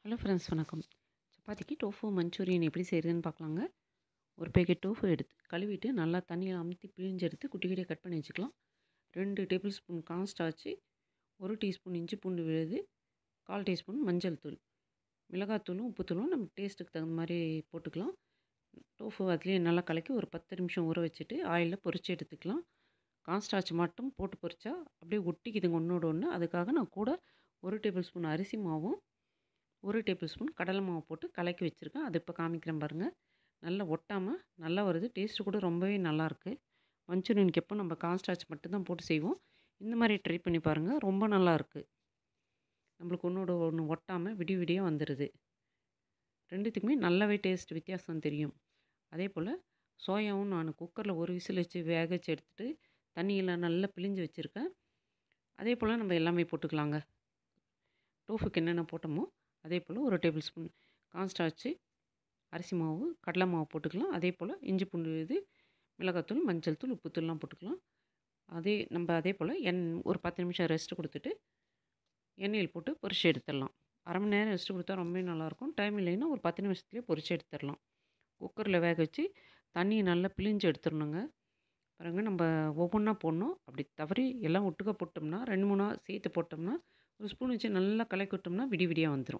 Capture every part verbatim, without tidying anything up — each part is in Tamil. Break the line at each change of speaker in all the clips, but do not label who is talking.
ஹலோ ஃப்ரெண்ட்ஸ், வணக்கம். சப்பாத்திக்கு டோஃபு மஞ்சூரியன் எப்படி செய்கிறதுன்னு பார்க்கலாங்க. ஒரு பேக்கெட் டோஃபு எடுத்து கழுவிட்டு நல்லா தண்ணியில் அமுத்தி பிழிஞ்சு எடுத்து குட்டி குட்டியாக கட் பண்ணி வச்சுக்கலாம். ரெண்டு டேபிள் ஸ்பூன் கார்ன் ஸ்டார்ச்சு, ஒரு டீஸ்பூன் இஞ்சி பூண்டு விழுது, கால் டீஸ்பூன் மஞ்சள் தூள், மிளகாத்தூளும் உப்புத்தூளும் நம்ம டேஸ்ட்டுக்கு தகுந்த மாதிரி போட்டுக்கலாம். டோஃபு அதுலேயே நல்லா கலக்கி ஒரு பத்து நிமிஷம் ஊற வச்சுட்டு ஆயிலில் பொரித்து எடுத்துக்கலாம். கார்ன் ஸ்டார்ச் மட்டும் போட்டு பொரிச்சா அப்படியே ஒட்டிக்குதுங்க ஒன்றோட ஒன்று. அதுக்காக நான் கூட ஒரு டேபிள் ஸ்பூன் அரிசி மாவும் ஒரு டேபிள் ஸ்பூன் கடலை மாவு போட்டு கலக்கி வச்சுருக்கேன். அது இப்போ காமிக்கிறேன் பாருங்கள். நல்லா ஒட்டாமல் நல்லா வருது. டேஸ்ட்டு கூட ரொம்பவே நல்லாயிருக்கு. மஞ்சூரியனுக்கு எப்போ நம்ம கார்ன் ஸ்டார்ச் மட்டும்தான் போட்டு செய்வோம். இந்த மாதிரி ட்ரை பண்ணி பாருங்கள், ரொம்ப நல்லாயிருக்கு. நம்மளுக்கு ஒன்றோட ஒன்று ஒட்டாமல் விடிய விடிய வந்துடுது. ரெண்டுத்துக்குமே நல்லாவே டேஸ்ட் வித்தியாசம் தெரியும். அதே போல் சோயாவும் நான் குக்கரில் ஒரு விசில் வச்சு வேக வச்சு எடுத்துகிட்டு தண்ணியில் நல்லா பிழிஞ்சு வச்சுருக்கேன். அதே போல் நம்ம எல்லாமே போட்டுக்கலாங்க. டோஃபுக்கு என்னென்ன போட்டோமோ அதே போல் ஒரு டேபிள் ஸ்பூன் கார்ன் ஸ்டார்ச்சு, அரிசி மாவு, கடலை மாவு போட்டுக்கலாம். அதே போல் இஞ்சி பூண்டு இது, மிளகாத்தூள், மஞ்சள் தூள், உப்புத்தூள்லாம் போட்டுக்கலாம். அதே நம்ம அதே போல் எண் ஒரு பத்து நிமிஷம் ரெஸ்ட்டு கொடுத்துட்டு எண்ணெயில் போட்டு பொரிச்சு எடுத்துடலாம். அரை மணி நேரம் ரெஸ்ட்டு கொடுத்தா ரொம்பவே நல்லாயிருக்கும். டைம் இல்லைன்னா ஒரு பத்து நிமிஷத்துலேயே பொரிச்சு எடுத்துடலாம். குக்கரில் வேக வச்சு தண்ணியை நல்லா பிழிஞ்சு எடுத்துடணுங்க. பாருங்க, நம்ம ஒவ்வொன்றா போடணும். அப்படி தவறி எல்லாம் ஒட்டுக்க போட்டோம்னா ரெண்டு மூணா சேர்த்து போட்டோம்னா ஒரு ஸ்பூன் வச்சு நல்லா கலக்கி விட்டோம்னா விடி விடியாக வந்துடும்.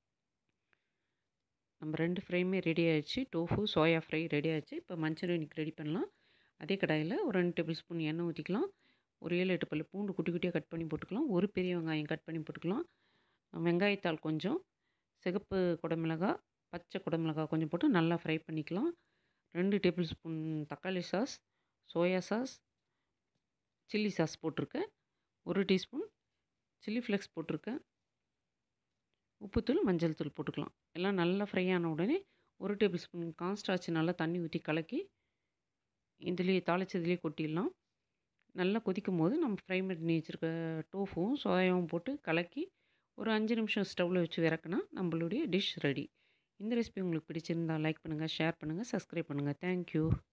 நம்ம ரெண்டு ஃப்ரையுமே ரெடி ஆகிடுச்சு. டோஃபு சோயா ஃப்ரை ரெடி ஆகிடுச்சு. இப்போ மஞ்சூரியனுக்கு ரெடி பண்ணலாம். அதே கடாயில் ஒரு ரெண்டு டேபிள் ஸ்பூன் எண்ணெய் ஊற்றிக்கலாம். ஒரு ஏழு எட்டு பல்லு பூண்டு குட்டி குட்டியாக கட் பண்ணி போட்டுக்கலாம். ஒரு பெரிய வெங்காயம் கட் பண்ணி போட்டுக்கலாம். வெங்காயத்தாள் கொஞ்சம், சிகப்பு குடமிளகாய், பச்சை குடமிளகாய் கொஞ்சம் போட்டு நல்லா ஃப்ரை பண்ணிக்கலாம். ரெண்டு டேபிள் ஸ்பூன் தக்காளி sauce, soya sauce, chilli sauce போட்டிருக்கேன். ஒரு டீஸ்பூன் சில்லி ஃப்ளேக்ஸ் போட்டிருக்கேன். உப்புத்தூள், மஞ்சள் தூள் போட்டுக்கலாம். எல்லாம் நல்லா ஃப்ரை ஆன உடனே ஒரு டேபிள் ஸ்பூன் கார்ன் ஸ்டார்ச் நல்லா தண்ணி ஊற்றி கலக்கி இதுலேயே தாளிச்சதுலேயே கொட்டிடலாம். நல்லா கொதிக்கும் போது நம்ம ஃப்ரை பண்ணி வச்சுருக்க டோஃபுவும் சோயாவும் போட்டு கலக்கி ஒரு அஞ்சு நிமிஷம் ஸ்டவ்வில் வச்சு இறக்குனா நம்மளுடைய டிஷ் ரெடி. இந்த ரெசிபி உங்களுக்கு பிடிச்சிருந்தால் லைக் பண்ணுங்கள், ஷேர் பண்ணுங்கள், சப்ஸ்கிரைப் பண்ணுங்கள். தேங்க்யூ.